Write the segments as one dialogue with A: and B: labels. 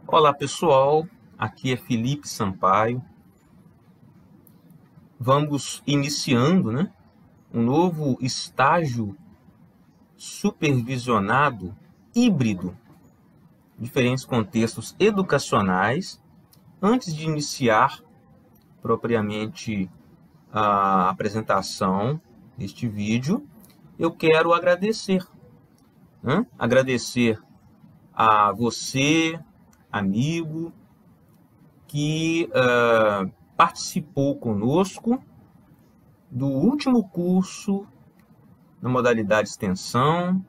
A: Olá pessoal, aqui é Felipe Sampaio. Vamos iniciando, um novo estágio supervisionado híbrido, diferentes contextos educacionais. Antes de iniciar propriamente a apresentação deste vídeo, eu quero agradecer. Agradecer a você, amigo, que participou conosco do último curso na modalidade extensão,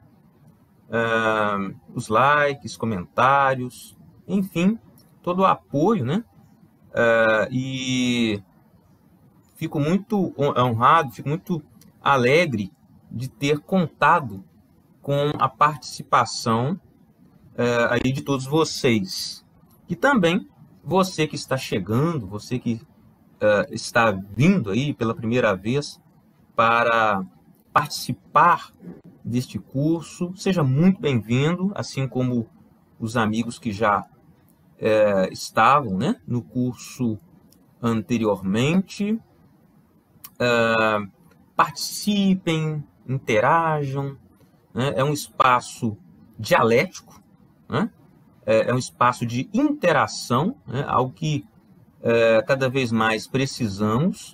A: os likes, comentários, enfim, todo o apoio, e fico muito honrado, fico muito alegre de ter contado com a participação aí de todos vocês. E também você que está chegando, você que está vindo aí pela primeira vez para participar deste curso, seja muito bem-vindo, assim como os amigos que já estavam no curso anteriormente. Participem, interajam, é um espaço dialético, é um espaço de interação, algo que cada vez mais precisamos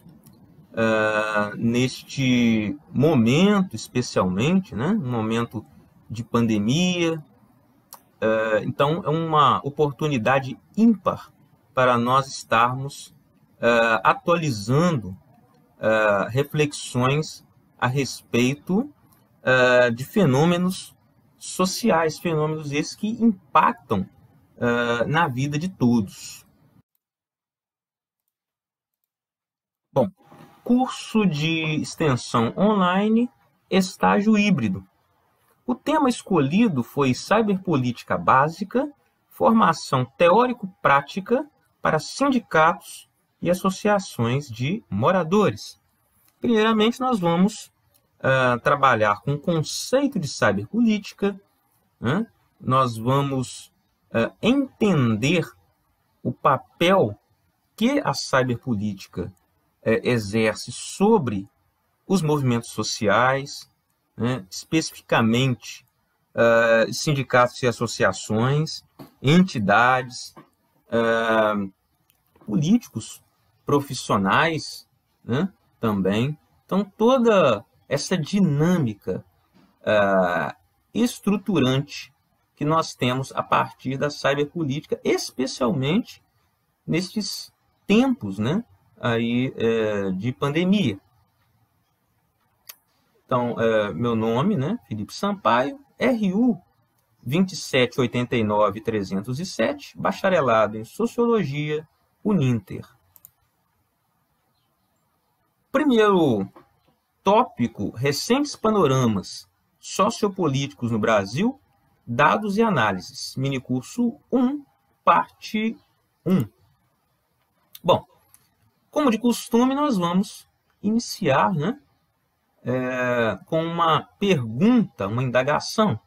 A: neste momento, especialmente, um momento de pandemia. Então, é uma oportunidade ímpar para nós estarmos atualizando reflexões a respeito de fenômenos sociais, fenômenos esses que impactam na vida de todos. Bom, curso de extensão online, estágio híbrido. O tema escolhido foi Cyberpolítica Básica, formação teórico-prática para sindicatos e associações de moradores. Primeiramente, nós vamos trabalhar com o conceito de cyberpolítica, nós vamos entender o papel que a cyberpolítica exerce sobre os movimentos sociais, especificamente sindicatos e associações, entidades, políticos, profissionais, também. Então, toda essa dinâmica estruturante que nós temos a partir da cyberpolítica, especialmente nestes tempos, aí, de pandemia. Então, meu nome, Felipe Sampaio, RU 2789307, bacharelado em Sociologia, Uninter. Primeiro tópico, recentes panoramas sociopolíticos no Brasil, dados e análises. Minicurso 1, parte 1. Bom, como de costume, nós vamos iniciar, com uma pergunta, uma indagação.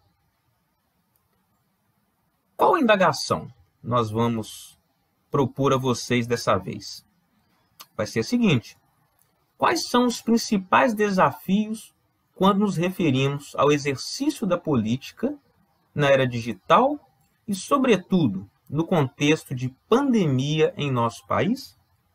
A: Qual indagação nós vamos propor a vocês dessa vez? Vai ser a seguinte: quais são os principais desafios quando nos referimos ao exercício da política na era digital e, sobretudo, no contexto de pandemia em nosso país?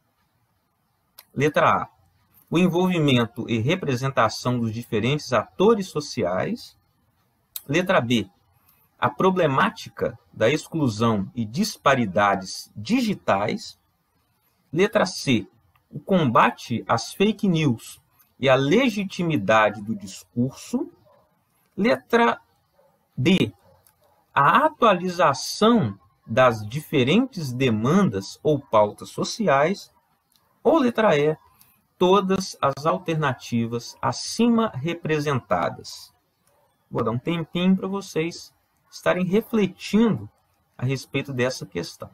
A: Letra A. O envolvimento e representação dos diferentes atores sociais. Letra B. A problemática da exclusão e disparidades digitais. Letra C. O combate às fake news e a legitimidade do discurso. Letra D. A atualização das diferentes demandas ou pautas sociais. Ou letra E. Todas as alternativas acima representadas. Vou dar um tempinho para vocês estarem refletindo a respeito dessa questão.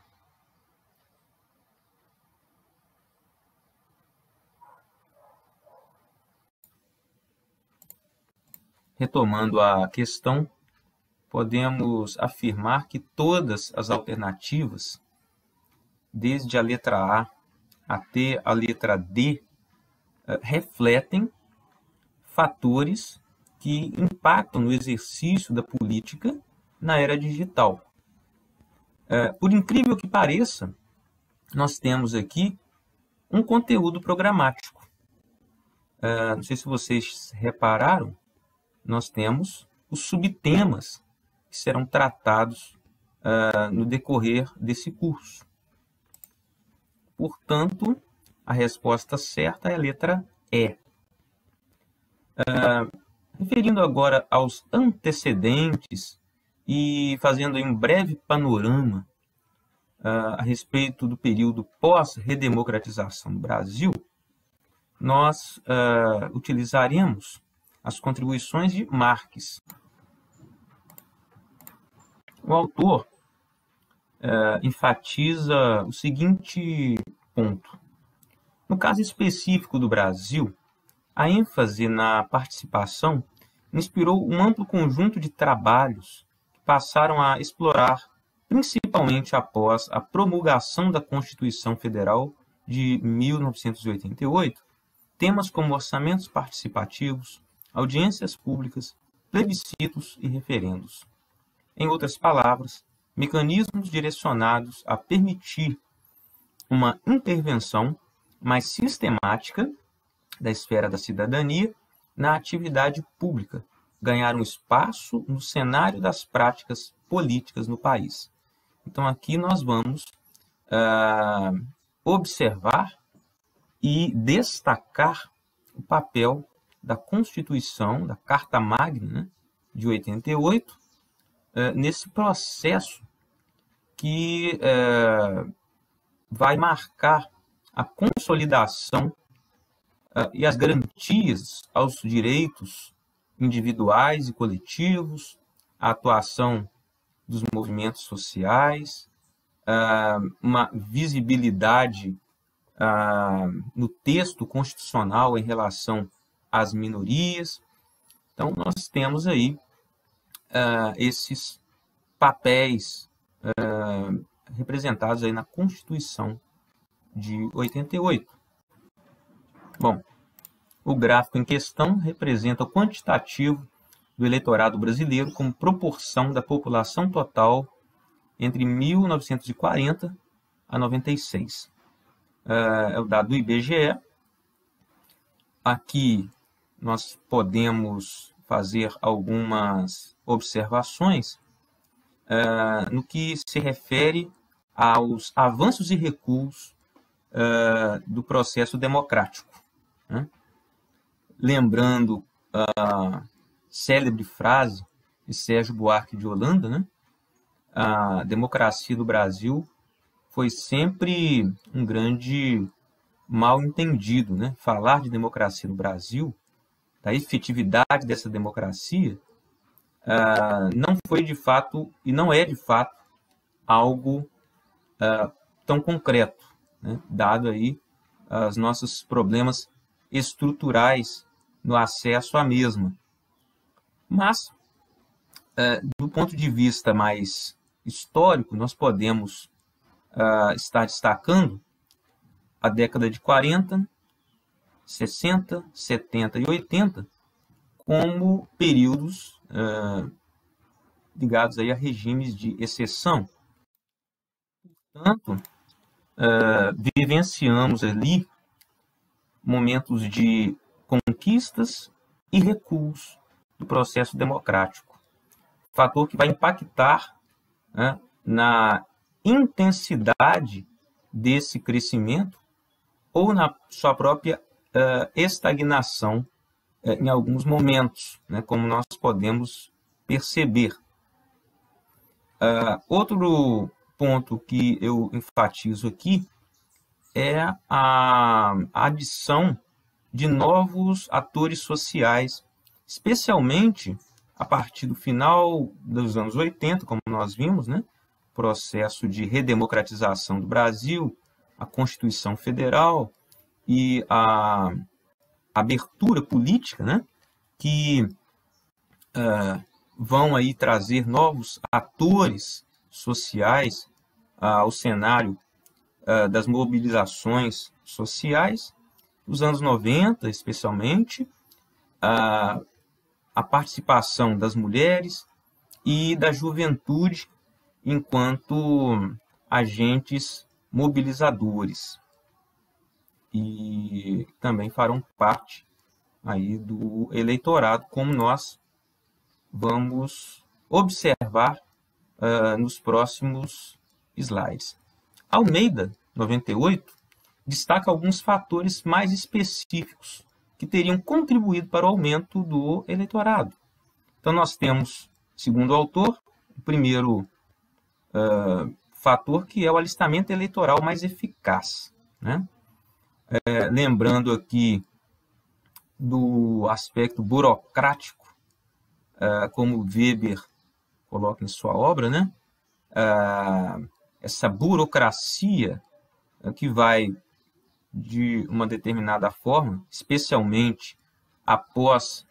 A: Retomando a questão, podemos afirmar que todas as alternativas, desde a letra A até a letra D, refletem fatores que impactam no exercício da política na era digital. Por incrível que pareça, nós temos aqui um conteúdo programático. Não sei se vocês repararam, nós temos os subtemas que serão tratados no decorrer desse curso. Portanto, a resposta certa é a letra E. Referindo agora aos antecedentes e fazendo um breve panorama a respeito do período pós-redemocratização do Brasil, nós utilizaremos as contribuições de Marx. O autor enfatiza o seguinte ponto. No caso específico do Brasil, a ênfase na participação inspirou um amplo conjunto de trabalhos que passaram a explorar, principalmente após a promulgação da Constituição Federal de 1988, temas como orçamentos participativos, audiências públicas, plebiscitos e referendos. Em outras palavras, mecanismos direcionados a permitir uma intervenção mais sistemática da esfera da cidadania na atividade pública, ganharam espaço no cenário das práticas políticas no país. Então, aqui nós vamos observar e destacar o papel da Constituição, da Carta Magna, né, de 88, nesse processo que vai marcar a consolidação e as garantias aos direitos individuais e coletivos, a atuação dos movimentos sociais, uma visibilidade no texto constitucional em relação às minorias. Então, nós temos aí esses papéis representados aí na Constituição de 88. Bom, o gráfico em questão representa o quantitativo do eleitorado brasileiro como proporção da população total entre 1940 a 96. É o dado do IBGE. Aqui nós podemos fazer algumas observações no que se refere aos avanços e recuos do processo democrático. Né? Lembrando a célebre frase de Sérgio Buarque de Holanda, né? A democracia do Brasil foi sempre um grande mal entendido. Né? Falar de democracia no Brasil, da efetividade dessa democracia, não foi de fato e não é de fato algo tão concreto, né? Dado aí os nossos problemas estruturais no acesso à mesma. Mas, do ponto de vista mais histórico, nós podemos estar destacando a década de 40, 60, 70 e 80 como períodos ligados aí a regimes de exceção. Portanto, vivenciamos ali momentos de conquistas e recuos do processo democrático. Fator que vai impactar, né, na intensidade desse crescimento ou na sua própria estagnação em alguns momentos, né, como nós podemos perceber. Outro ponto que eu enfatizo aqui é a adição de novos atores sociais, especialmente a partir do final dos anos 80, como nós vimos, né? Processo de redemocratização do Brasil, a Constituição Federal e a abertura política, né? Que vão aí trazer novos atores sociais ao cenário das mobilizações sociais, os anos 90, especialmente, a participação das mulheres e da juventude enquanto agentes mobilizadores. E também farão parte aí do eleitorado, como nós vamos observar nos próximos slides. Almeida, 98, destaca alguns fatores mais específicos que teriam contribuído para o aumento do eleitorado. Então, nós temos, segundo o autor, o primeiro fator, que é o alistamento eleitoral mais eficaz, né? Lembrando aqui do aspecto burocrático, como Weber coloca em sua obra, né? Essa burocracia que vai de uma determinada forma, especialmente após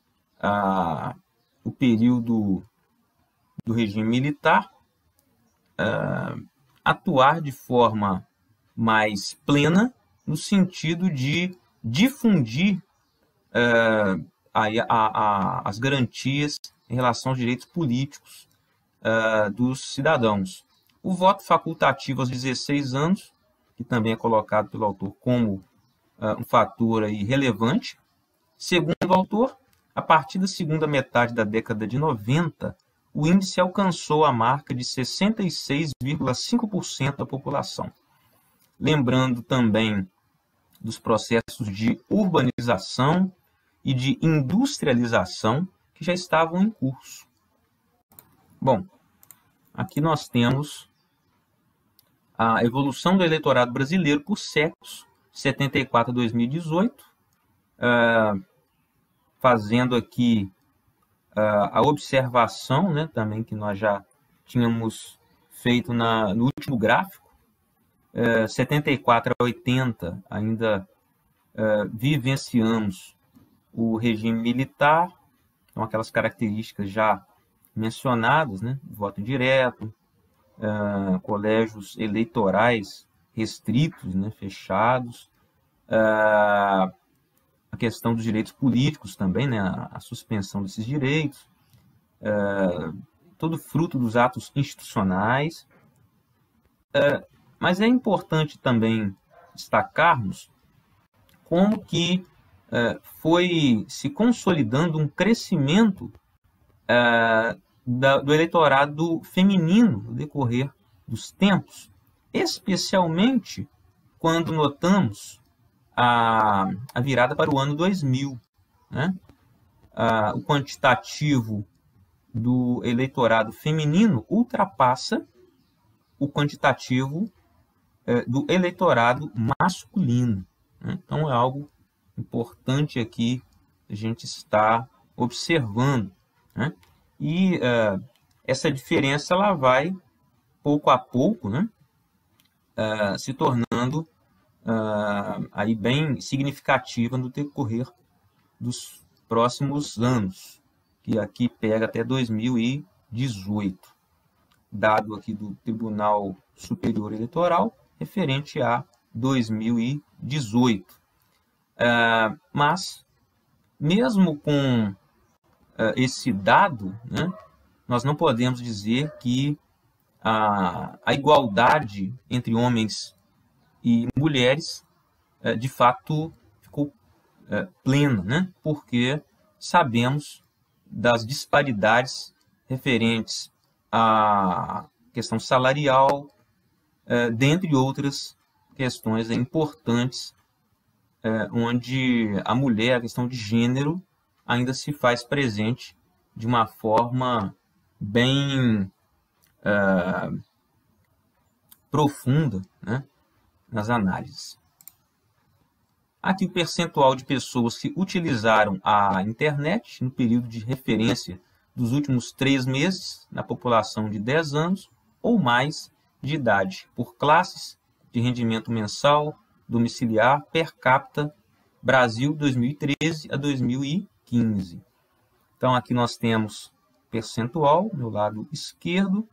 A: o período do regime militar, atuar de forma mais plena no sentido de difundir as garantias em relação aos direitos políticos dos cidadãos. O voto facultativo aos 16 anos, que também é colocado pelo autor como um fator aí relevante. Segundo o autor, a partir da segunda metade da década de 90, o índice alcançou a marca de 66,5% da população. Lembrando também dos processos de urbanização e de industrialização que já estavam em curso. Bom, aqui nós temos a evolução do eleitorado brasileiro por séculos, 74 a 2018, fazendo aqui a observação, né, também que nós já tínhamos feito no último gráfico, 74 a 80 ainda vivenciamos o regime militar, então aquelas características já mencionadas, né, voto indireto, colégios eleitorais restritos, né, fechados, a questão dos direitos políticos também, né, a suspensão desses direitos, todo fruto dos atos institucionais. Mas é importante também destacarmos como que foi se consolidando um crescimento do eleitorado feminino no decorrer dos tempos, especialmente quando notamos a virada para o ano 2000, né? O quantitativo do eleitorado feminino ultrapassa o quantitativo do eleitorado masculino, né? Então é algo importante aqui a gente está observando, né? E essa diferença ela vai pouco a pouco, né, se tornando aí bem significativa no decorrer dos próximos anos, que aqui pega até 2018, dado aqui do Tribunal Superior Eleitoral, referente a 2018. Mas, mesmo com esse dado, né, nós não podemos dizer que a igualdade entre homens e mulheres de fato ficou plena, né, porque sabemos das disparidades referentes à questão salarial, dentre outras questões importantes, onde a mulher, a questão de gênero, ainda se faz presente de uma forma bem profunda, né, nas análises. Aqui o percentual de pessoas que utilizaram a internet no período de referência dos últimos 3 meses na população de 10 anos ou mais de idade, por classes de rendimento mensal, domiciliar, per capita, Brasil 2013 a 2015. Então aqui nós temos percentual, no lado esquerdo.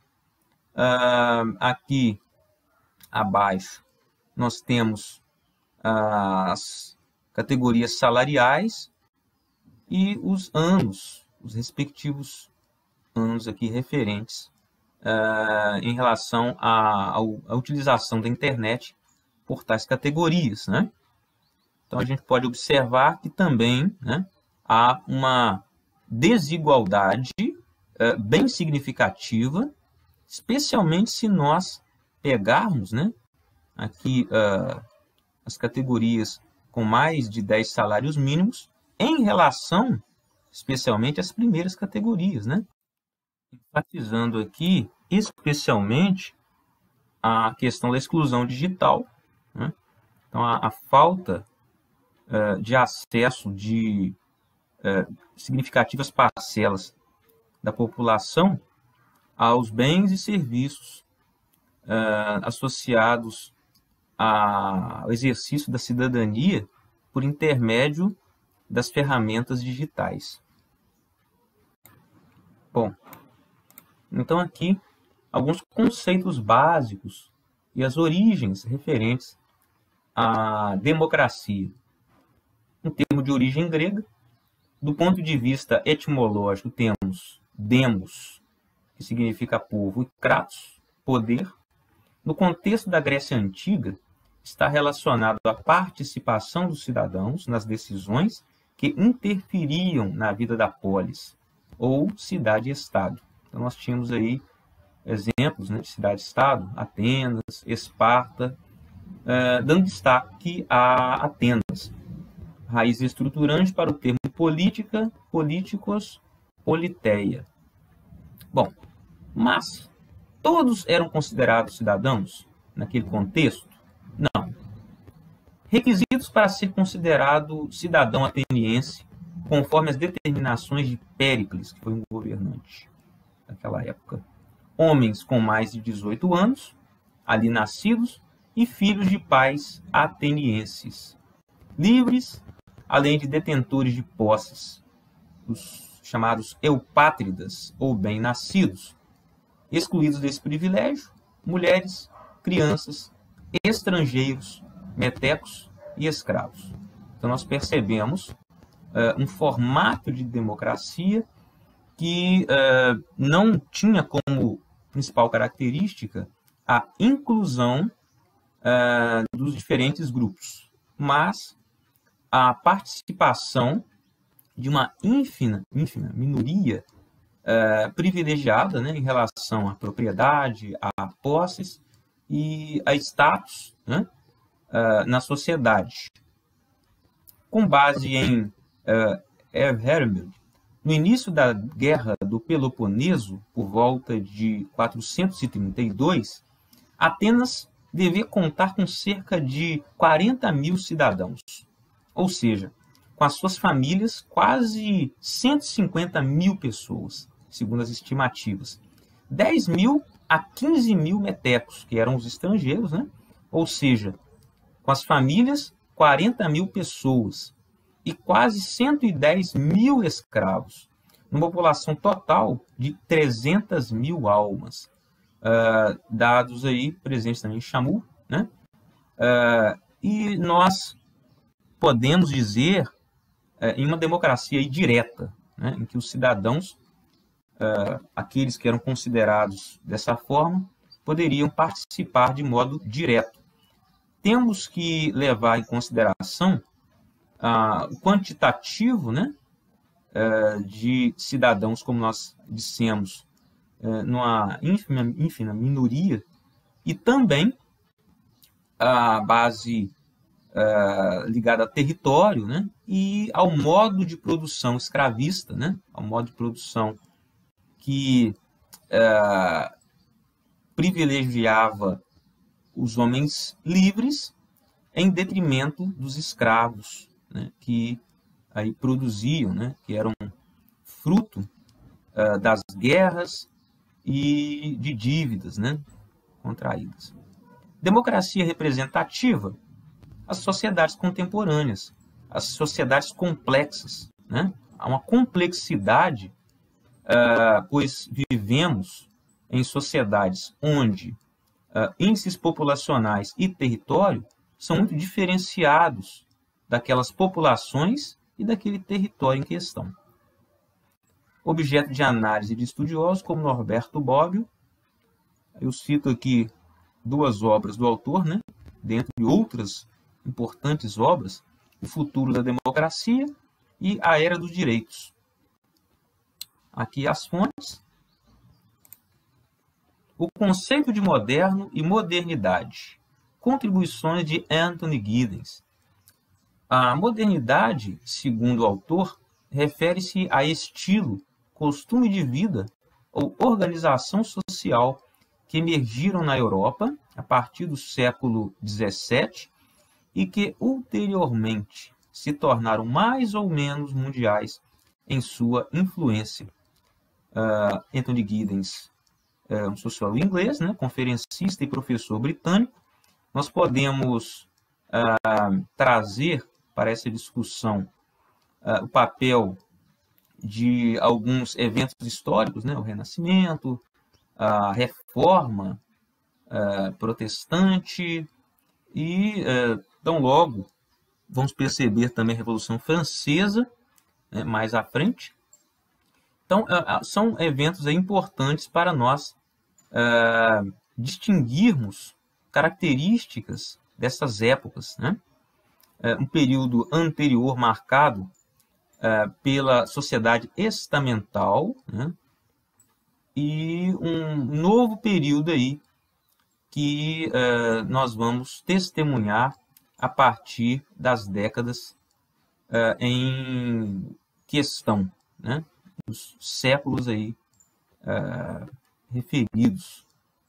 A: Aqui abaixo nós temos as categorias salariais e os anos, os respectivos anos aqui referentes em relação à utilização da internet por tais categorias, né? Então, a gente pode observar que também, né, há uma desigualdade bem significativa, especialmente se nós pegarmos, né, aqui as categorias com mais de 10 salários mínimos em relação, especialmente, às primeiras categorias, né? Enfatizando aqui, especialmente, a questão da exclusão digital, né? Então, a falta de acesso de significativas parcelas da população aos bens e serviços associados ao exercício da cidadania por intermédio das ferramentas digitais. Bom, então aqui alguns conceitos básicos e as origens referentes à democracia. Um termo de origem grega. Do ponto de vista etimológico, temos demos, que significa povo, e kratos, poder. No contexto da Grécia Antiga, está relacionado à participação dos cidadãos nas decisões que interferiam na vida da polis, ou cidade-estado. Então, nós tínhamos aí exemplos, né, de cidade-estado, Atenas, Esparta, dando destaque a Atenas. Raiz estruturante para o termo política, políticos, politeia. Bom, mas todos eram considerados cidadãos naquele contexto? Não. Requisitos para ser considerado cidadão ateniense, conforme as determinações de Péricles, que foi um governante naquela época. Homens com mais de 18 anos, ali nascidos, e filhos de pais atenienses. Livres, além de detentores de posses, os chamados eupátridas, ou bem-nascidos. Excluídos desse privilégio, mulheres, crianças, estrangeiros, metecos e escravos. Então, nós percebemos um formato de democracia que não tinha como principal característica a inclusão dos diferentes grupos, mas a participação de uma ínfima minoria privilegiada, né, em relação à propriedade, a posses e a status, né, na sociedade. Com base em Hermel, no início da Guerra do Peloponeso, por volta de 432, Atenas devia contar com cerca de 40 mil cidadãos, ou seja, com as suas famílias, quase 150 mil pessoas, segundo as estimativas. 10 mil a 15 mil metecos, que eram os estrangeiros, né? Ou seja, com as famílias, 40 mil pessoas e quase 110 mil escravos, numa população total de 300 mil almas. Dados aí presentes também em Shamu, né? E nós podemos dizer em uma democracia aí direta, né, em que os cidadãos, aqueles que eram considerados dessa forma, poderiam participar de modo direto. Temos que levar em consideração o quantitativo, né, de cidadãos, como nós dissemos, numa ínfima minoria, e também a base ligada a território, né, e ao modo de produção escravista, né, ao modo de produção que privilegiava os homens livres em detrimento dos escravos, né, que aí produziam, né, que eram fruto das guerras e de dívidas, né, contraídas. Democracia representativa, as sociedades contemporâneas, as sociedades complexas, né? Há uma complexidade pois vivemos em sociedades onde índices populacionais e território são muito diferenciados daquelas populações e daquele território em questão. Objeto de análise de estudiosos como Norberto Bobbio. Eu cito aqui duas obras do autor, né? Dentre outras importantes obras, O Futuro da Democracia e A Era dos Direitos. Aqui as fontes. O conceito de moderno e modernidade. Contribuições de Anthony Giddens. A modernidade, segundo o autor, refere-se a estilo, costume de vida ou organização social que emergiram na Europa a partir do século XVII e que ulteriormente se tornaram mais ou menos mundiais em sua influência. Anthony Giddens é um sociólogo inglês, né, conferencista e professor britânico. Nós podemos trazer para essa discussão o papel de alguns eventos históricos, né, o Renascimento, a Reforma Protestante e, tão logo, vamos perceber também a Revolução Francesa, né, mais à frente. Então, são eventos importantes para nós distinguirmos características dessas épocas, né? Um período anterior marcado pela sociedade estamental, né? E um novo período aí que nós vamos testemunhar a partir das décadas em questão, né? Os séculos aí referidos.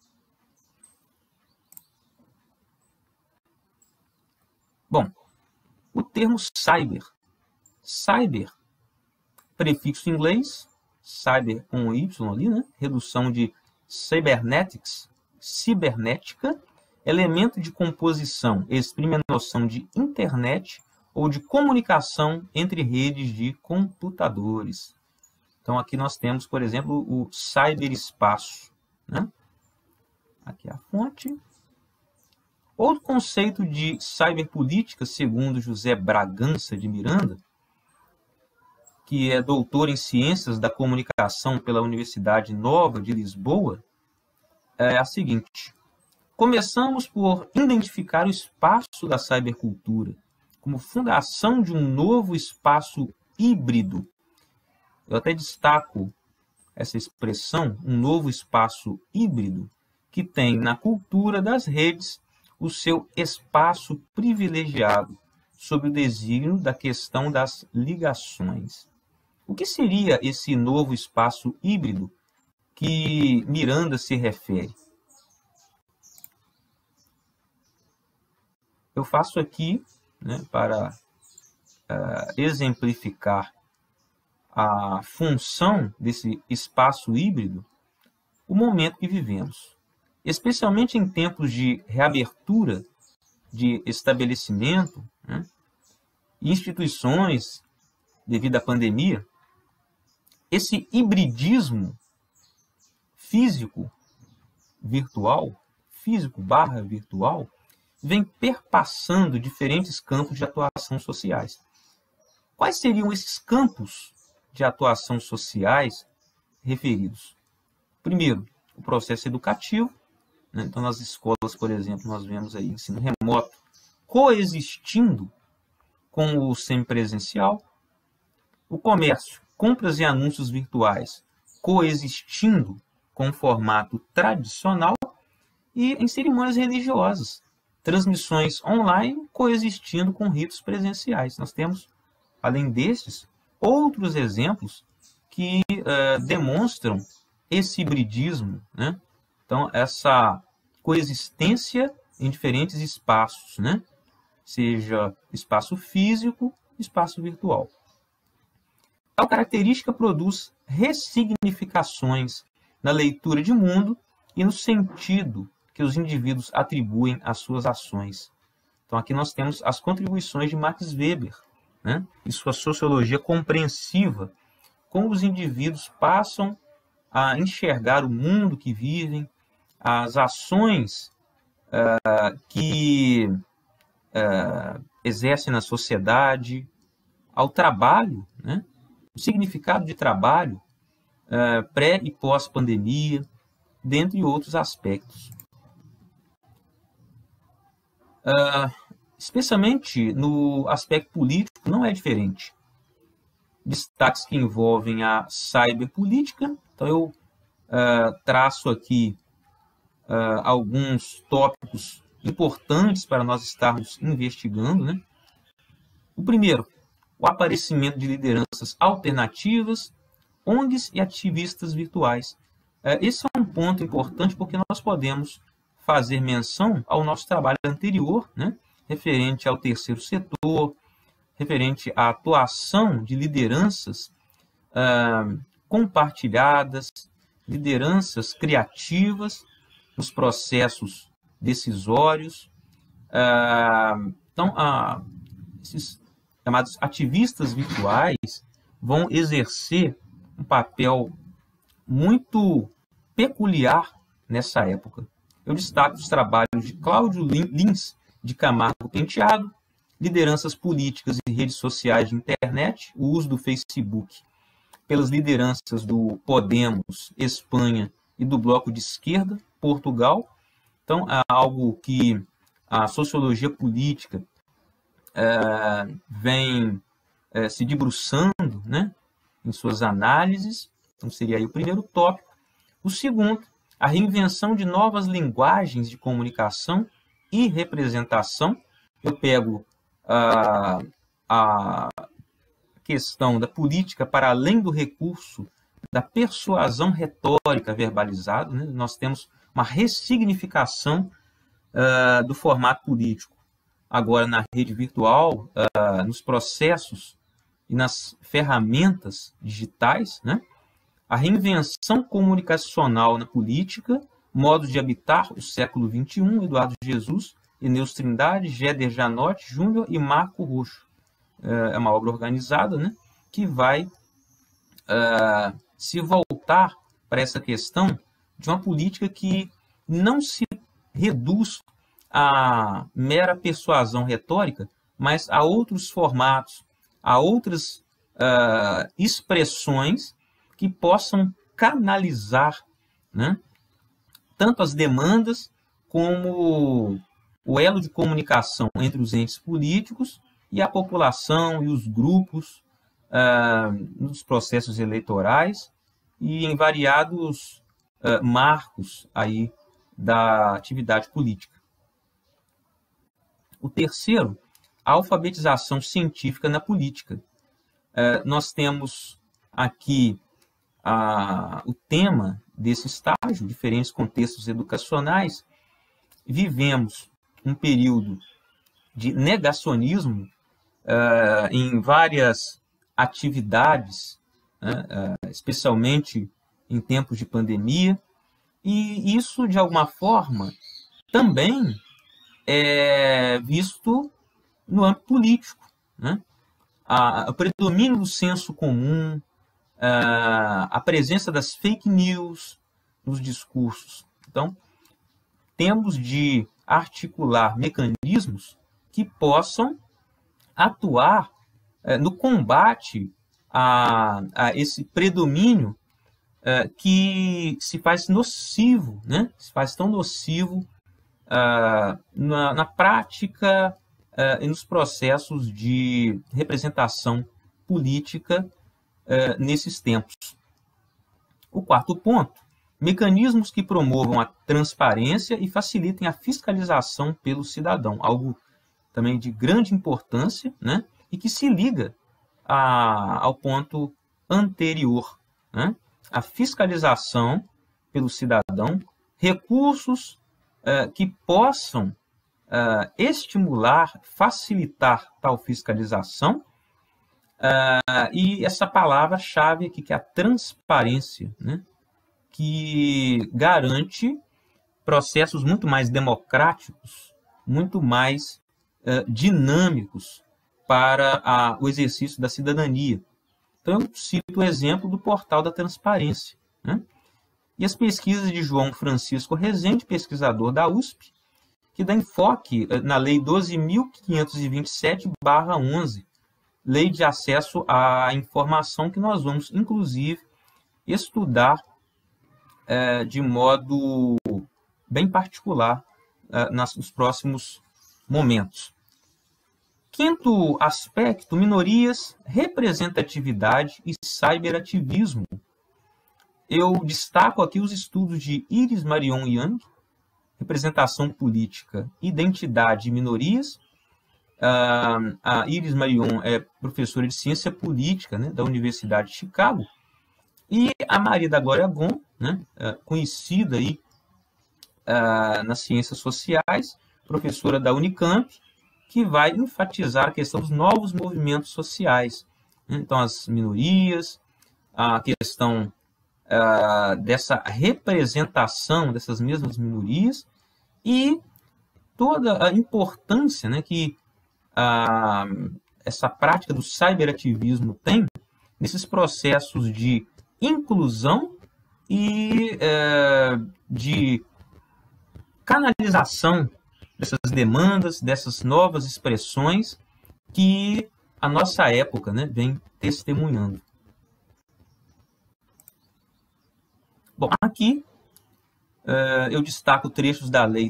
A: Bom, o termo cyber, prefixo em inglês, cyber com Y ali, né? Redução de cybernetics, cibernética, elemento de composição, exprime a noção de internet ou de comunicação entre redes de computadores. Então, aqui nós temos, por exemplo, o cyberespaço, né? Aqui é a fonte. Outro conceito de cyberpolítica, segundo José Bragança de Miranda, que é doutor em Ciências da Comunicação pela Universidade Nova de Lisboa, é a seguinte. Começamos por identificar o espaço da cybercultura como fundação de um novo espaço híbrido. Eu até destaco essa expressão, um novo espaço híbrido, que tem na cultura das redes o seu espaço privilegiado, sob o desígnio da questão das ligações. O que seria esse novo espaço híbrido que Miranda se refere? Eu faço aqui, né, para exemplificar a função desse espaço híbrido, o momento que vivemos. Especialmente em tempos de reabertura de estabelecimento, né, e instituições devido à pandemia, esse hibridismo físico-virtual, físico/virtual, vem perpassando diferentes campos de atuação sociais. Quais seriam esses campos de atuação sociais referidos? Primeiro, o processo educativo. Então, nas escolas, por exemplo, nós vemos aí ensino remoto coexistindo com o semipresencial. O comércio, compras e anúncios virtuais coexistindo com o formato tradicional. E em cerimônias religiosas, transmissões online coexistindo com ritos presenciais. Nós temos, além destes, outros exemplos que demonstram esse hibridismo, né? Então, essa coexistência em diferentes espaços, né? Seja espaço físico, espaço virtual. Tal característica produz ressignificações na leitura de mundo e no sentido que os indivíduos atribuem às suas ações. Então, aqui nós temos as contribuições de Max Weber, né? E sua sociologia compreensiva como os indivíduos passam a enxergar o mundo que vivem, as ações que exercem na sociedade, ao trabalho, né? O significado de trabalho pré e pós-pandemia, dentre outros aspectos. Especialmente no aspecto político, não é diferente. Destaques que envolvem a cyberpolítica. Então, eu traço aqui alguns tópicos importantes para nós estarmos investigando, né? O primeiro, o aparecimento de lideranças alternativas, ONGs e ativistas virtuais. Esse é um ponto importante porque nós podemos fazer menção ao nosso trabalho anterior, né? Referente ao terceiro setor, referente à atuação de lideranças compartilhadas, lideranças criativas nos processos decisórios. Então, esses chamados ativistas virtuais vão exercer um papel muito peculiar nessa época. Eu destaco os trabalhos de Cláudio Lins de Camargo Penteado, lideranças políticas e redes sociais de internet, o uso do Facebook pelas lideranças do Podemos, Espanha, e do Bloco de Esquerda, Portugal. Então, é algo que a sociologia política vem se debruçando, né, em suas análises. Então, seria aí o primeiro tópico. O segundo, a reinvenção de novas linguagens de comunicação e representação. Eu pego a questão da política para além do recurso da persuasão retórica verbalizada, né? Nós temos uma ressignificação do formato político. Agora, na rede virtual, nos processos e nas ferramentas digitais, né? A reinvenção comunicacional na política, modos de habitar o século XXI, Eduardo Jesus, Eneus Trindade, Géder Janotti Júnior e Marco Roxo. É uma obra organizada, né, que vai se voltar para essa questão de uma política que não se reduz à mera persuasão retórica, mas a outros formatos, a outras expressões que possam canalizar, né, tanto as demandas como o elo de comunicação entre os entes políticos e a população e os grupos nos processos eleitorais e em variados marcos aí da atividade política. O terceiro, a alfabetização científica na política. Nós temos aqui o tema desse estágio, diferentes contextos educacionais. Vivemos um período de negacionismo em várias atividades, né, especialmente em tempos de pandemia, e isso, de alguma forma, também é visto no âmbito político, né? O predomínio do senso comum, a presença das fake news nos discursos. Então, temos de articular mecanismos que possam atuar no combate a esse predomínio que se faz nocivo, né? Se faz tão nocivo na prática e nos processos de representação política nesses tempos. O quarto ponto, mecanismos que promovam a transparência e facilitem a fiscalização pelo cidadão, algo também de grande importância, né? E que se liga ao ponto anterior, né? A fiscalização pelo cidadão, recursos que possam estimular, facilitar tal fiscalização, e essa palavra-chave aqui, que é a transparência, né? Que garante processos muito mais democráticos, muito mais dinâmicos para o exercício da cidadania. Então, eu cito o exemplo do Portal da Transparência, né? E as pesquisas de João Francisco Rezende, pesquisador da USP, que dá enfoque na Lei 12.527/11, Lei de Acesso à Informação, que nós vamos, inclusive, estudar de modo bem particular nos próximos momentos. Quinto aspecto, minorias, representatividade e cyberativismo. Eu destaco aqui os estudos de Iris Marion Young, representação política, identidade e minorias. A Iris Marion é professora de ciência política, né, da Universidade de Chicago. E a Maria da Glória Gon, né, conhecida aí, nas ciências sociais, professora da Unicamp, que vai enfatizar a questão dos novos movimentos sociais. Então, as minorias, a questão dessa representação dessas mesmas minorias e toda a importância, né, que essa prática do cyberativismo tem nesses processos de inclusão e de canalização dessas demandas, dessas novas expressões que a nossa época, né, vem testemunhando. Bom, aqui eu destaco trechos da Lei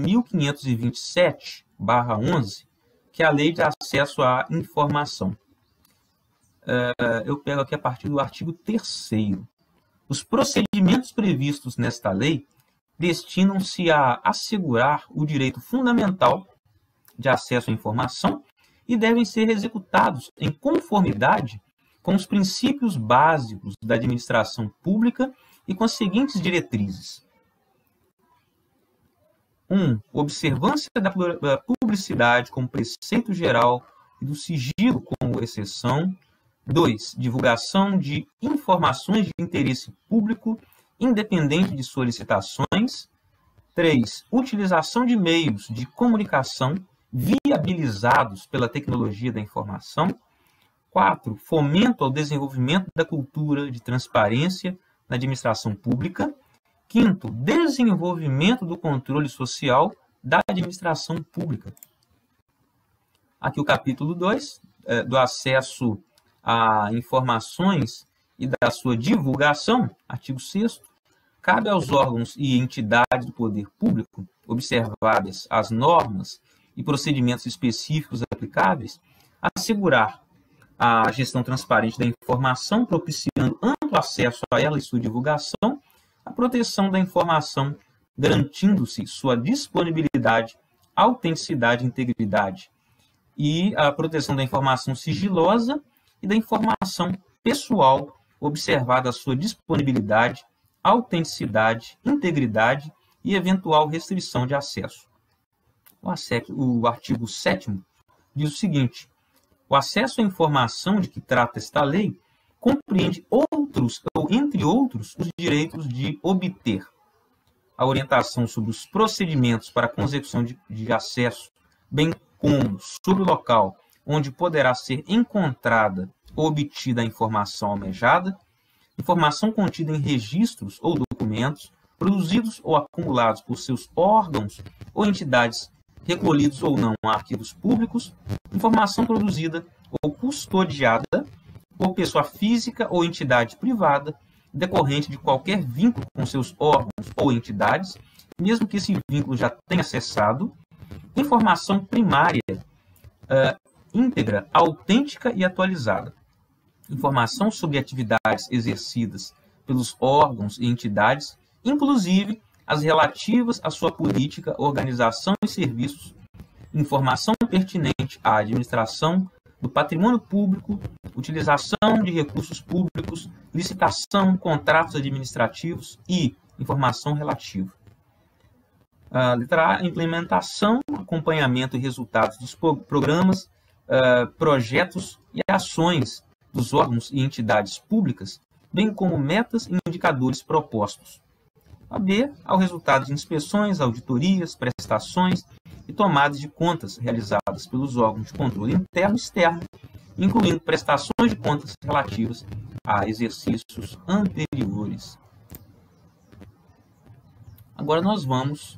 A: 12.527/11, que é a Lei de Acesso à Informação. Eu pego aqui a partir do artigo 3º. Os procedimentos previstos nesta lei destinam-se a assegurar o direito fundamental de acesso à informação e devem ser executados em conformidade com os princípios básicos da administração pública e com as seguintes diretrizes. 1. Observância da publicidade como preceito geral e do sigilo como exceção. 2. Divulgação de informações de interesse público independente de solicitações. 3. Utilização de meios de comunicação viabilizados pela tecnologia da informação. 4. Fomento ao desenvolvimento da cultura de transparência na administração pública. 5. Desenvolvimento do controle social da administração pública. Aqui o capítulo 2, do acesso a informações e da sua divulgação, artigo 6º, cabe aos órgãos e entidades do poder público, observadas as normas e procedimentos específicos aplicáveis, assegurar a gestão transparente da informação, propiciando amplo acesso a ela e sua divulgação, a proteção da informação, garantindo-se sua disponibilidade, autenticidade e integridade, e a proteção da informação sigilosa e da informação pessoal, observada a sua disponibilidade, autenticidade, integridade e eventual restrição de acesso. O artigo 7º diz o seguinte: o acesso à informação de que trata esta lei compreende outros, ou entre outros, os direitos de obter a orientação sobre os procedimentos para a consecução de acesso, bem como sobre o local onde poderá ser encontrada ou obtida a informação almejada, informação contida em registros ou documentos produzidos ou acumulados por seus órgãos ou entidades, recolhidos ou não a arquivos públicos, informação produzida ou custodiada por pessoa física ou entidade privada, decorrente de qualquer vínculo com seus órgãos ou entidades, mesmo que esse vínculo já tenha cessado, informação primária, íntegra, autêntica e atualizada, informação sobre atividades exercidas pelos órgãos e entidades, inclusive as relativas à sua política, organização e serviços, informação pertinente à administração do patrimônio público, utilização de recursos públicos, licitação, contratos administrativos e informação relativa. Letra A, implementação, acompanhamento e resultados dos programas, projetos e ações dos órgãos e entidades públicas, bem como metas e indicadores propostos. A B, ao resultado de inspeções, auditorias, prestações e tomadas de contas realizadas pelos órgãos de controle interno e externo, incluindo prestações de contas relativas a exercícios anteriores. Agora nós vamos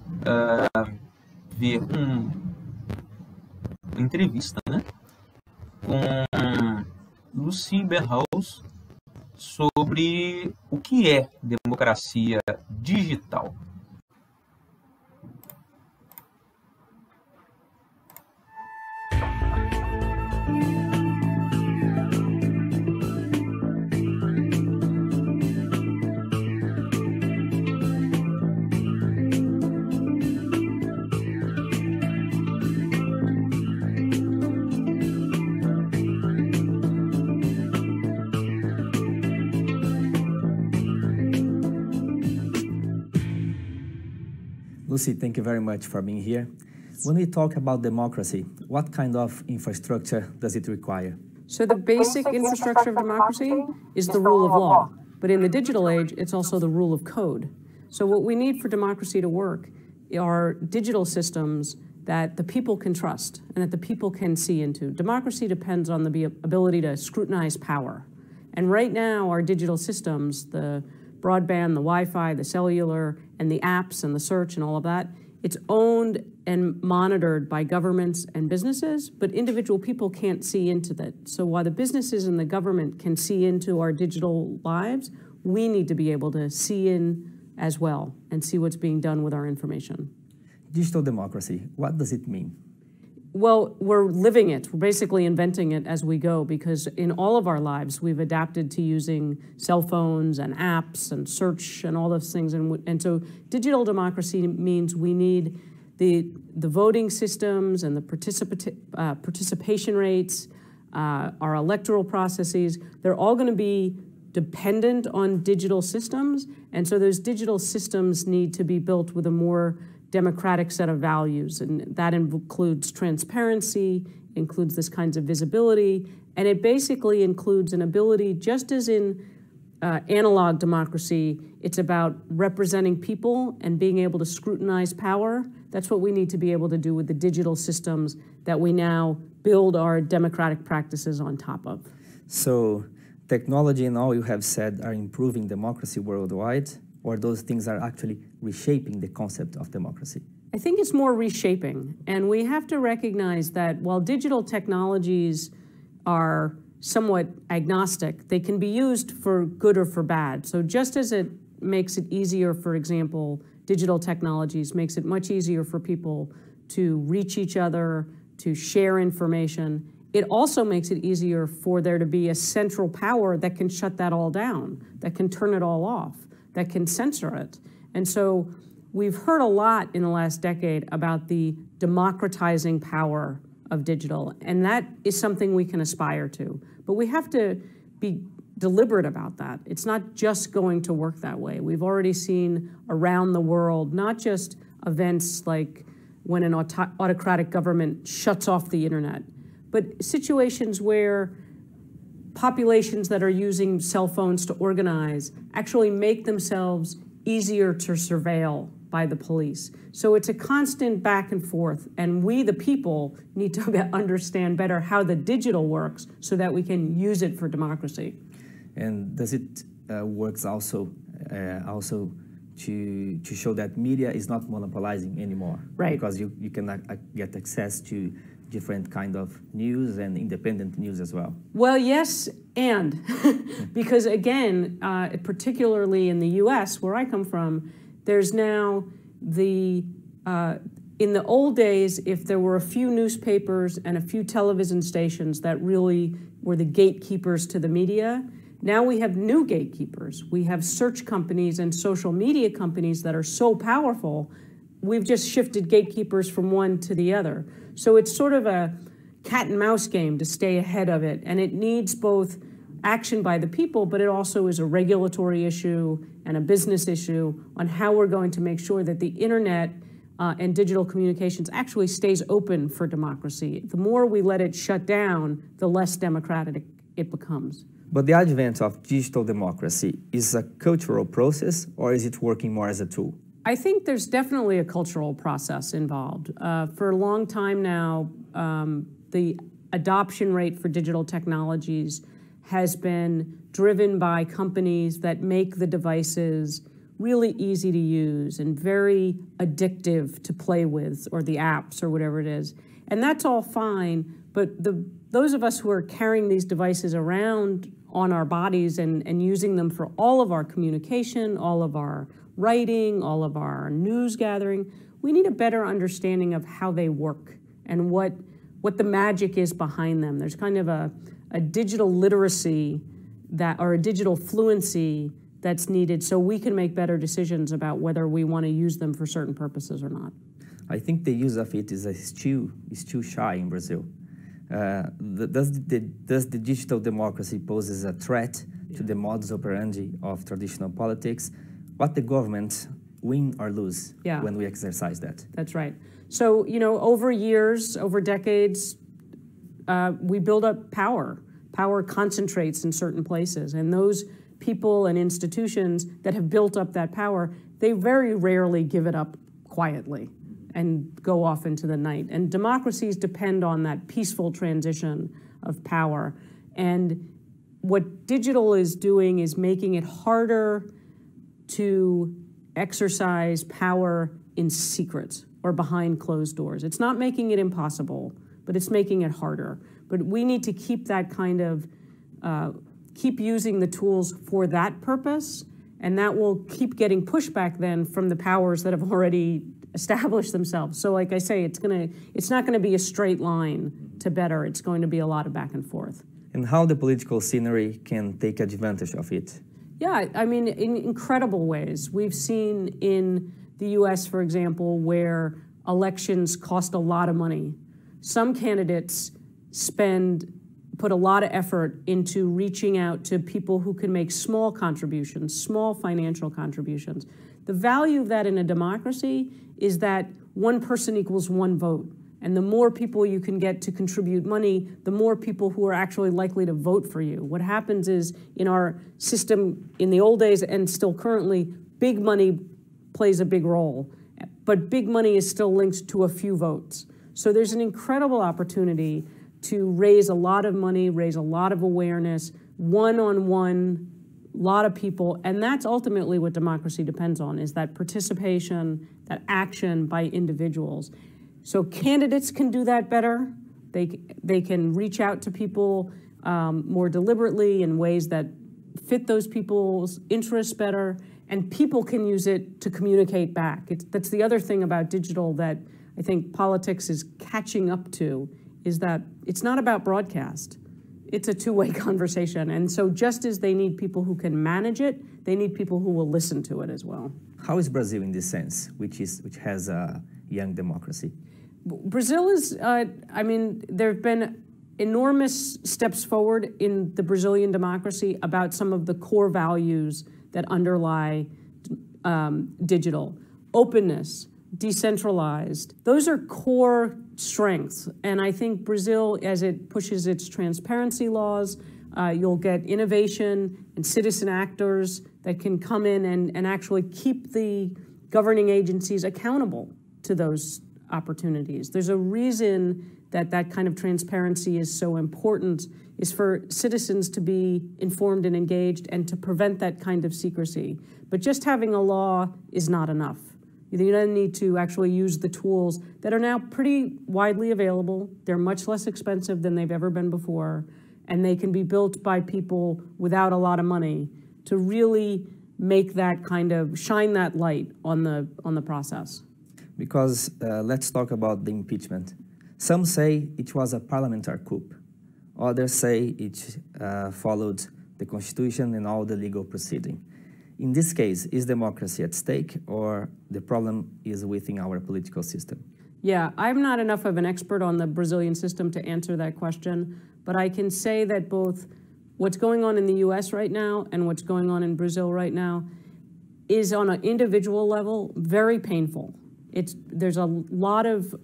A: ver uma entrevista, né, com Lucy Berhaus sobre o que é democracia digital.
B: Lucy, thank you very much for being here. When we talk about democracy, what kind of infrastructure does it require?
C: So the basic infrastructure of democracy is the rule of law. But in the digital age, it's also the rule of code. So what we need for democracy to work are digital systems that the people can trust and that the people can see into. Democracy depends on the ability to scrutinize power. And right now, our digital systems, the broadband, the Wi-Fi, the cellular, and the apps and the search and all of that, it's owned and monitored by governments and businesses, but individual people can't see into that. So while the businesses and the government can see into our digital lives, we need to be able to see in as well and see what's being done with our information.
B: Digital democracy, what does it mean?
C: Well, we're living it. We're basically inventing it as we go, because in all of our lives, we've adapted to using cell phones and apps and search and all those things. And so digital democracy means we need the voting systems and the participation rates, our electoral processes. They're all going to be dependent on digital systems. And so those digital systems need to be built with a more democratic set of values, and that includes transparency, includes this kinds of visibility, and it basically includes an ability, just as in analog democracy, it's about representing people and being able to scrutinize power. That's what we need to be able to do with the digital systems that we now build our democratic practices on top of.
B: So technology and all you have said are improving democracy worldwide, or those things are actually reshaping the concept of democracy?
C: I think it's more reshaping. And we have to recognize that while digital technologies are somewhat agnostic, they can be used for good or for bad. So just as it makes it easier, for example, digital technologies makes it much easier for people to reach each other, to share information, it also makes it easier for there to be a central power that can shut that all down, that can turn it all off, that can censor it. And so we've heard a lot in the last decade about the democratizing power of digital, and that is something we can aspire to. But we have to be deliberate about that. It's not just going to work that way. We've already seen around the world, not just events like when an autocratic government shuts off the internet, but situations where populations that are using cell phones to organize actually make themselves easier to surveil by the police. So it's a constant back and forth, and we, the people, need to understand better how the digital works so that we can use it for democracy.
B: And does it works also to show that media is not monopolizing anymore?
C: Right.
B: Because you can get access to different kind of news and independent news as well.
C: Well, yes, and because again, particularly in the US, where I come from, there's now in the old days, if there were a few newspapers and a few television stations that really were the gatekeepers to the media, now we have new gatekeepers. We have search companies and social media companies that are so powerful, we've just shifted gatekeepers from one to the other. So it's sort of a cat and mouse game to stay ahead of it, and it needs both action by the people, but it also is a regulatory issue and a business issue on how we're going to make sure that the internet and digital communications actually stays open for democracy. The more we let it shut down, the less democratic it becomes.
B: But the advent of digital democracy is a cultural process, or is it working more as a tool?
C: I think there's definitely a cultural process involved. For a long time now, the adoption rate for digital technologies has been driven by companies that make the devices really easy to use and very addictive to play with, or the apps or whatever it is. And that's all fine, but those of us who are carrying these devices around on our bodies and using them for all of our communication, all of our writing, all of our news gathering, we need a better understanding of how they work and what the magic is behind them. There's kind of a digital literacy or a digital fluency that's needed so we can make better decisions about whether we want to use them for certain purposes or not.
B: I think the use of it is still shy in Brazil. Does the digital democracy poses a threat to the modus operandi of traditional politics? What the government win or lose when we exercise that?
C: That's right. So, over years, over decades, we build up power. Power concentrates in certain places, and those people and institutions that have built up that power, they very rarely give it up quietly and go off into the night. And democracies depend on that peaceful transition of power. And what digital is doing is making it harder to exercise power in secret or behind closed doors. It's not making it impossible, but it's making it harder. But we need to keep that kind of keep using the tools for that purpose, and that will keep getting pushback then from the powers that have already established themselves. So like I say, it's not gonna be a straight line to better. It's going to be a lot of back and forth.
B: And how the political scenery can take advantage of it?
C: Yeah, I mean, in incredible ways. We've seen in the US, for example, where elections cost a lot of money. Some candidates put a lot of effort into reaching out to people who can make small contributions, small financial contributions. The value of that in a democracy is that one person equals one vote. And the more people you can get to contribute money, the more people who are actually likely to vote for you. What happens is, in our system in the old days and still currently, big money plays a big role. But big money is still linked to a few votes. So there's an incredible opportunity to raise a lot of money, raise a lot of awareness, one-on-one, a lot of people, and that's ultimately what democracy depends on, is that participation, that action by individuals. So candidates can do that better. They can reach out to people more deliberately in ways that fit those people's interests better, and people can use it to communicate back. That's the other thing about digital that I think politics is catching up to, is that it's not about broadcast. It's a two-way conversation. And so just as they need people who can manage it, they need people who will listen to it as well.
B: How is Brazil in this sense, which has a young democracy?
C: Brazil is, I mean, there have been enormous steps forward in the Brazilian democracy about some of the core values that underlie digital. Openness, decentralized. Those are core strengths. And I think Brazil, as it pushes its transparency laws, you'll get innovation and citizen actors that can come in and actually keep the governing agencies accountable to those opportunities. There's a reason that that kind of transparency is so important, is for citizens to be informed and engaged and to prevent that kind of secrecy. But just having a law is not enough. You then need to actually use the tools that are now pretty widely available. They're much less expensive than they've ever been before, and they can be built by people without a lot of money to really make that kind of, shine that light on the process.
B: Because let's talk about the impeachment. Some say it was a parliamentary coup. Others say it followed the Constitution and all the legal proceeding. In this case, is democracy at stake, or the problem is within our political system?
C: Yeah, I'm not enough of an expert on the Brazilian system to answer that question, but I can say that both what's going on in the US right now and what's going on in Brazil right now is, on an individual level, very painful. There's a lot of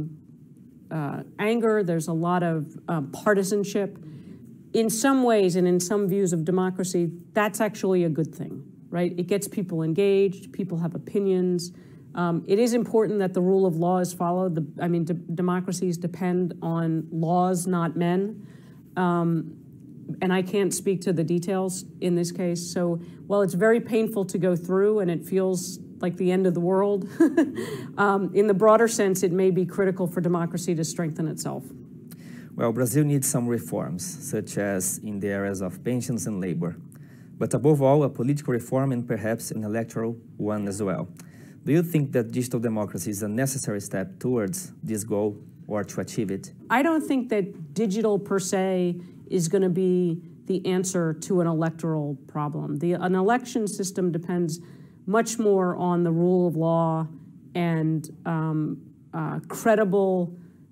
C: anger, there's a lot of partisanship. In some ways and in some views of democracy, that's actually a good thing, right? It gets people engaged, people have opinions, It is important that the rule of law is followed. Democracies depend on laws, not men. And I can't speak to the details in this case. So while it's very painful to go through and it feels like the end of the world, in the broader sense, it may be critical for democracy to strengthen itself.
B: Well, Brazil needs some reforms, such as in the areas of pensions and labor. But above all, a political reform and perhaps an electoral one as well. Do you think that digital democracy is a necessary step towards this goal or to achieve it?
C: I don't think that digital per se is going to be the answer to an electoral problem. An election system depends much more on the rule of law and credible,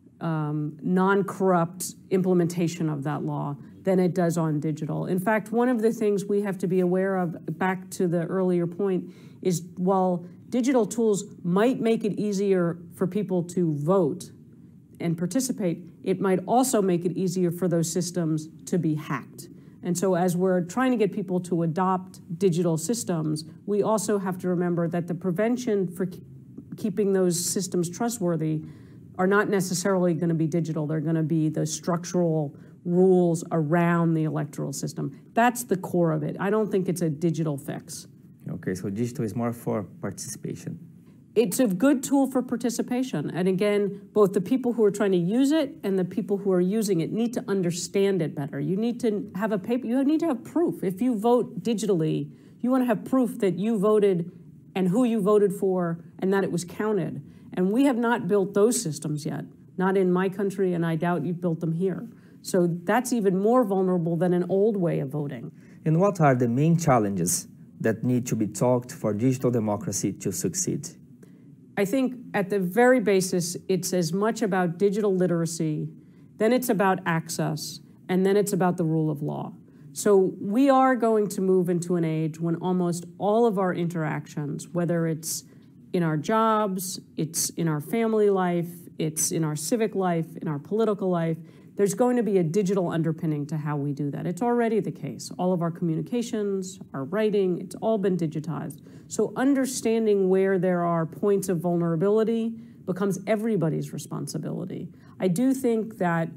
C: non-corrupt implementation of that law than it does on digital. In fact, one of the things we have to be aware of, back to the earlier point, is while digital tools might make it easier for people to vote and participate, it might also make it easier for those systems to be hacked. And so as we're trying to get people to adopt digital systems, we also have to remember that the prevention for keeping those systems trustworthy are not necessarily going to be digital. They're going to be the structural rules around the electoral system. That's the core of it. I don't think it's a digital fix.
B: Okay, so digital is more for participation.
C: It's a good tool for participation. And again, both the people who are trying to use it and the people who are using it need to understand it better. You need to have a paper, you need to have proof. If you vote digitally, you want to have proof that you voted and who you voted for and that it was counted. And we have not built those systems yet, not in my country, and I doubt you've built them here. So that's even more vulnerable than an old way of voting.
B: And what are the main challenges that need to be talked for digital democracy to succeed?
C: I think at the very basis, it's as much about digital literacy, then it's about access, and then it's about the rule of law. So we are going to move into an age when almost all of our interactions, whether it's in our jobs, it's in our family life, it's in our civic life, in our political life, there's going to be a digital underpinning to how we do that. It's already the case. All of our communications, our writing, it's all been digitized. So understanding where there are points of vulnerability becomes everybody's responsibility. I do think that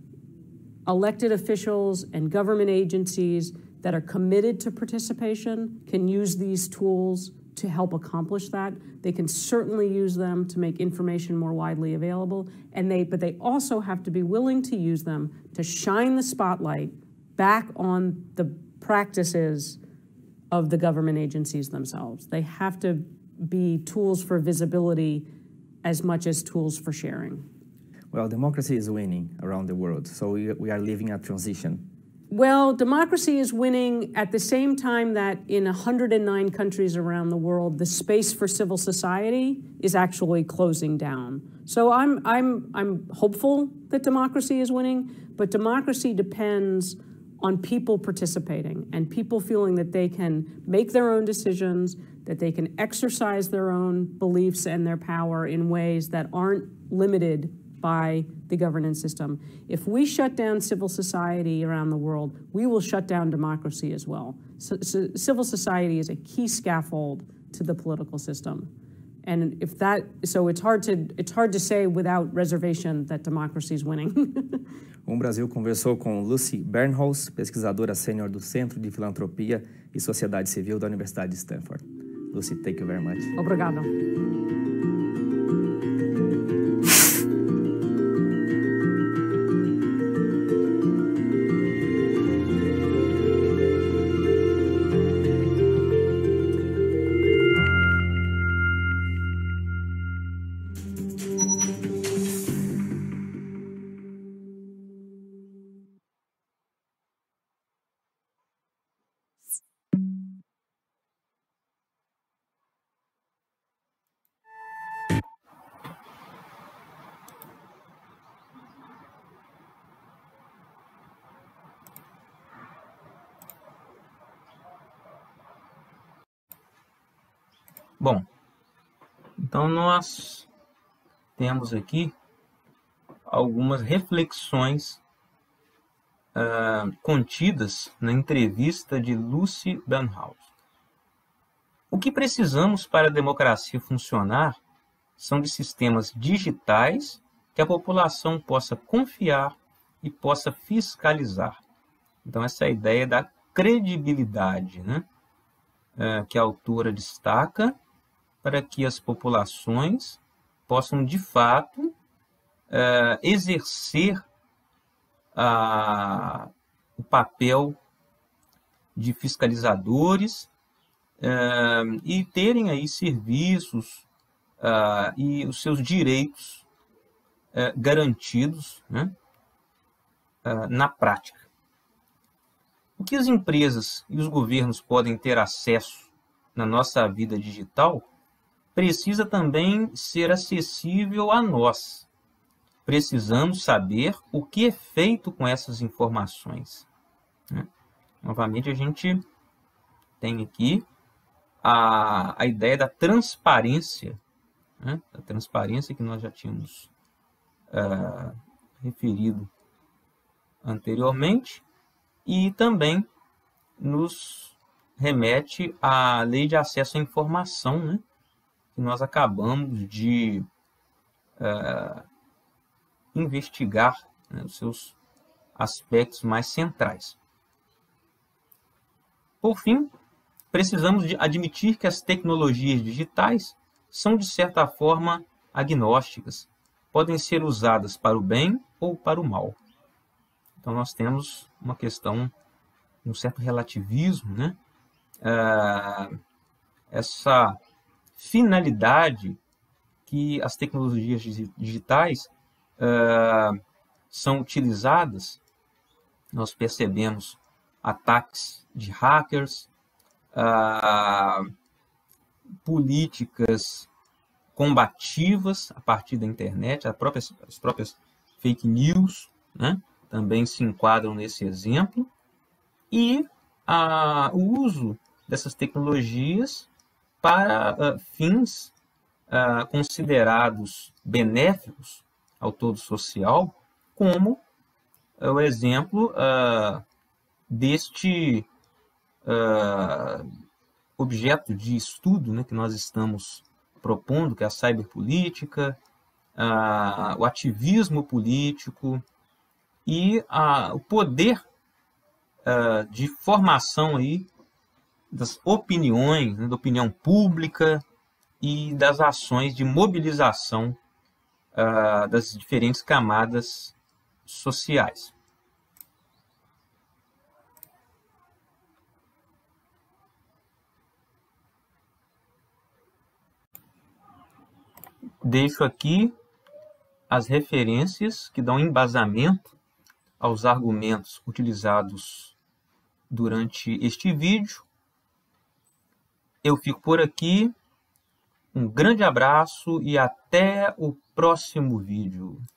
C: elected officials and government agencies that are committed to participation can use these tools to help accomplish that. They can certainly use them to make information more widely available, but they also have to be willing to use them to shine the spotlight back on the practices of the government agencies themselves. They have to be tools for visibility as much as tools for sharing.
B: Well, democracy is winning around the world, so we are living a transition.
C: Well, democracy is winning at the same time that in 109 countries around the world, the space for civil society is actually closing down. So I'm hopeful that democracy is winning, but democracy depends on people participating and people feeling that they can make their own decisions, that they can exercise their own beliefs and their power in ways that aren't limited by the governance system. If we shut down civil society around the world, we will shut down democracy as well. So civil society is a key scaffold to the political system. And so it's hard to say without reservation that democracy is winning.
B: Brasil conversou com Lucy Bernholz, pesquisadora sênior do Centro de Filantropia e Sociedade Civil da Universidade de Stanford. Lucy, thank you very much.
C: Obrigado.
A: Bom, então nós temos aqui algumas reflexões contidas na entrevista de Lucy Bernholz. O que precisamos para a democracia funcionar são de sistemas digitais que a população possa confiar e possa fiscalizar. Então, essa é a ideia da credibilidade, né? Que a autora destaca para que as populações possam, de fato, exercer o papel de fiscalizadores e terem aí serviços e os seus direitos garantidos, né, na prática. O que as empresas e os governos podem ter acesso na nossa vida digital precisa também ser acessível a nós. Precisamos saber o que é feito com essas informações, né? Novamente, a gente tem aqui a ideia da transparência, né? A transparência que nós já tínhamos referido anteriormente, e também nos remete à Lei de Acesso à Informação, né? Que nós acabamos de investigar, né, os seus aspectos mais centrais. Por fim, precisamos admitir que as tecnologias digitais são, de certa forma, agnósticas. Podem ser usadas para o bem ou para o mal. Então, nós temos uma questão, um certo relativismo, né? Essa finalidade que as tecnologias digitais são utilizadas, nós percebemos ataques de hackers, políticas combativas a partir da internet, as próprias fake news, né, também se enquadram nesse exemplo, e o uso dessas tecnologias para fins considerados benéficos ao todo social, como o exemplo deste objeto de estudo, né, que nós estamos propondo, que é a cyberpolítica, o ativismo político e o poder de formação aí das opiniões, né, da opinião pública e das ações de mobilização das diferentes camadas sociais. Deixo aqui as referências que dão embasamento aos argumentos utilizados durante este vídeo. Eu fico por aqui. Um grande abraço e até o próximo vídeo.